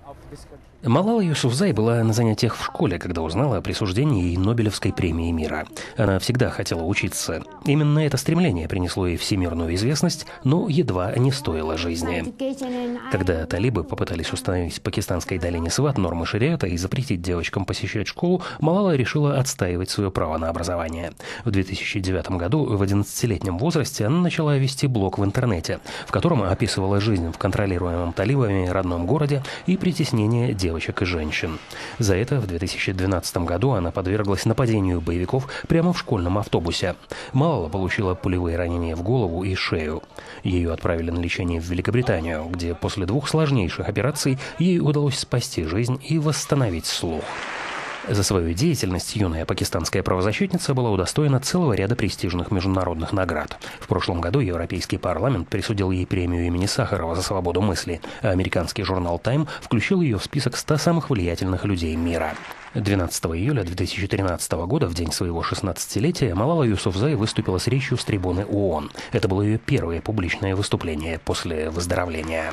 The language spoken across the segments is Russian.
Малала Юсуфзай была на занятиях в школе, когда узнала о присуждении ей Нобелевской премии мира. Она всегда хотела учиться. Именно это стремление принесло ей всемирную известность, но едва не стоило жизни. Когда талибы попытались установить в пакистанской долине Сват нормы шариата и запретить девочкам посещать школу, Малала решила отстаивать свое право на образование. В 2009 году, в 11-летнем возрасте, она начала вести блог в интернете, в котором описывала жизнь в контролируемом талибами родном городе и притеснение девочек и женщин. За это в 2012 году она подверглась нападению боевиков прямо в школьном автобусе. Малала получила пулевые ранения в голову и шею. Ее отправили на лечение в Великобританию, где после 2 сложнейших операций ей удалось спасти жизнь и восстановить слух. За свою деятельность юная пакистанская правозащитница была удостоена целого ряда престижных международных наград. В прошлом году Европейский парламент присудил ей премию имени Сахарова за свободу мысли, а американский журнал «Тайм» включил ее в список 100 самых влиятельных людей мира. 12 июля 2013 года, в день своего 16-летия, Малала Юсуфзай выступила с речью с трибуны ООН. Это было ее первое публичное выступление после выздоровления.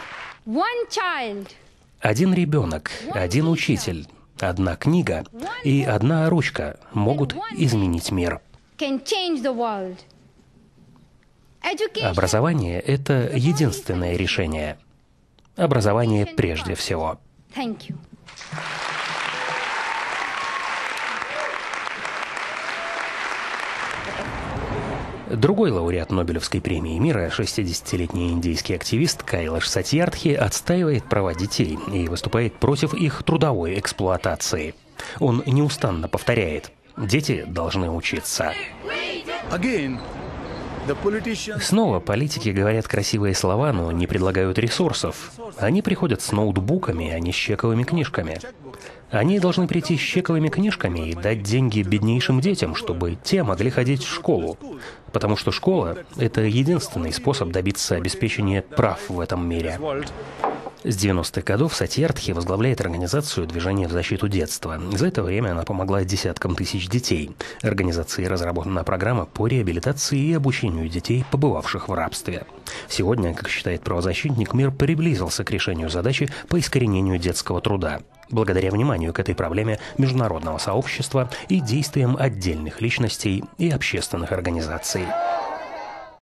Один ребенок, один учитель, одна книга и одна ручка могут изменить мир. Образование – это единственное решение. Образование прежде всего. Другой лауреат Нобелевской премии мира, 60-летний индийский активист Кайлаш Сатьярдхи, отстаивает права детей и выступает против их трудовой эксплуатации. Он неустанно повторяет: дети должны учиться. Снова политики говорят красивые слова, но не предлагают ресурсов. Они приходят с ноутбуками, а не с чековыми книжками. Они должны прийти с чековыми книжками и дать деньги беднейшим детям, чтобы те могли ходить в школу. Потому что школа – это единственный способ добиться обеспечения прав в этом мире. С 90-х годов Сатьярдхи возглавляет организацию «Движение в защиту детства». За это время она помогла десяткам тысяч детей. Организацией разработана программа по реабилитации и обучению детей, побывавших в рабстве. Сегодня, как считает правозащитник, мир приблизился к решению задачи по искоренению детского труда, благодаря вниманию к этой проблеме международного сообщества и действиям отдельных личностей и общественных организаций.